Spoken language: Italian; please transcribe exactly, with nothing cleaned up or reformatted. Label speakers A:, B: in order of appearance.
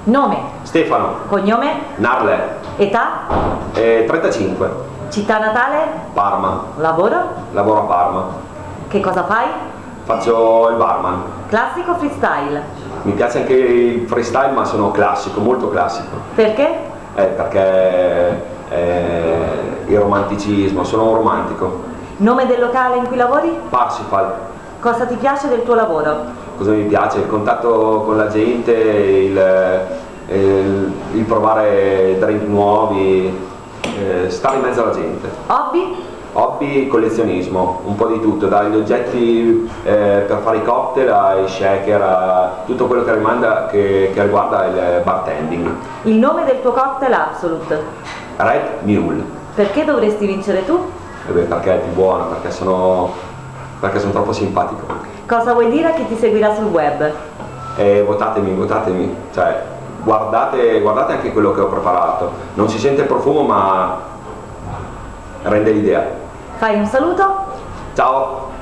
A: Nome?
B: Stefano.
A: Cognome?
B: Narle.
A: Età?
B: Eh, trentacinque.
A: Città natale?
B: Parma.
A: Lavoro?
B: Lavoro a Parma.
A: Che cosa fai?
B: Faccio il barman.
A: Classico o freestyle?
B: Mi piace anche il freestyle, ma sono classico, molto classico.
A: Perché?
B: Eh, perché eh, il romanticismo, sono un romantico.
A: Nome del locale in cui lavori?
B: Parsifal.
A: Cosa ti piace del tuo lavoro?
B: Cosa mi piace? Il contatto con la gente, il, il, il provare drink nuovi, eh, stare in mezzo alla gente.
A: Hobby?
B: Hobby, collezionismo, un po' di tutto, dagli oggetti eh, per fare i cocktail ai shaker, a tutto quello che, rimanda, che, che riguarda il bartending.
A: Il nome del tuo cocktail Absolute?
B: Red Mule.
A: Perché dovresti vincere tu?
B: Eh beh, perché è più buono, perché sono, perché sono troppo simpatico.
A: Cosa vuoi dire a chi ti seguirà sul web?
B: E votatemi, votatemi, cioè guardate, guardate anche quello che ho preparato. Non si sente il profumo, ma rende l'idea.
A: Fai un saluto?
B: Ciao!